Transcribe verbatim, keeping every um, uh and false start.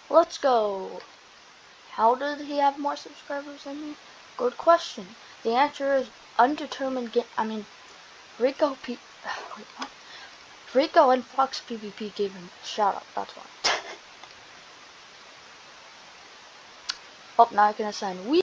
Let's go. How did he have more subscribers than me? Good question. The answer is undetermined. Ga I mean, Rico P. Wait, what? Rico and Fox PvP gave him a shout out. That's why. Oh, now I can assign. We.